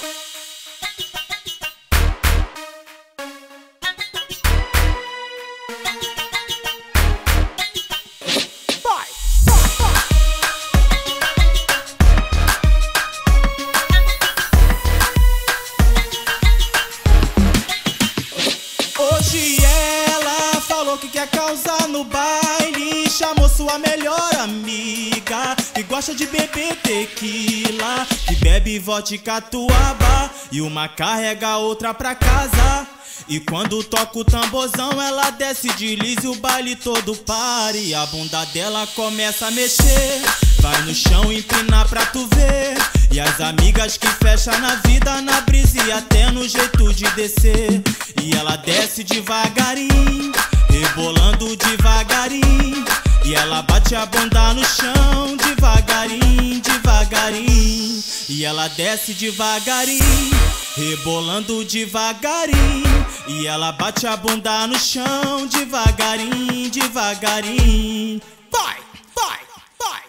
Hoje ela falou que quer causar no baile, chamou sua melhor amiga, que gosta de beber tequila, que bebe vodka tuaba, e uma carrega a outra pra casa. E quando toca o tamborzão, ela desce de liso e o baile todo para, e a bunda dela começa a mexer, vai no chão empinar pra tu ver. E as amigas que fecham na vida, na brisa e até no jeito de descer. E ela desce devagarinho, rebolando devagarinho, e ela bate a bunda no chão devagarinho, devagarinho. E ela desce devagarinho, rebolando devagarinho, e ela bate a bunda no chão devagarinho, devagarinho. Vai, vai, vai.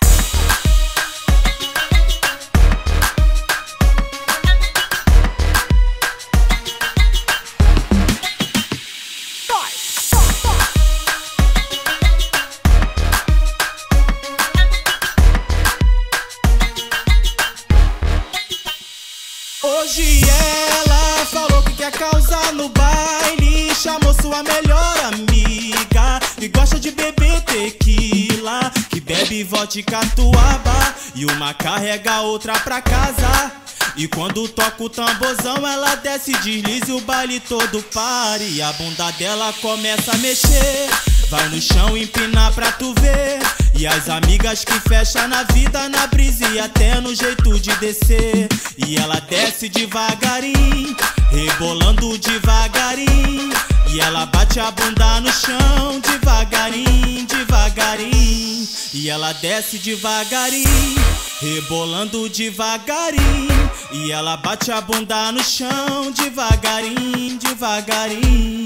Hoje ela falou que quer causar no baile, chamou sua melhor amiga, que gosta de beber tequila, que bebe vodka tuaba, e uma carrega a outra pra casa. E quando toca o tamborzão, ela desce, desliza e o baile todo para, e a bunda dela começa a mexer, vai no chão empinar pra tu ver. E as amigas que fecham na vida, na brisa e até no jeito de descer. E ela desce devagarinho, rebolando devagarinho, e ela bate a bunda no chão devagarinho, devagarinho. E ela desce devagarinho, rebolando devagarinho, e ela bate a bunda no chão devagarinho, devagarinho.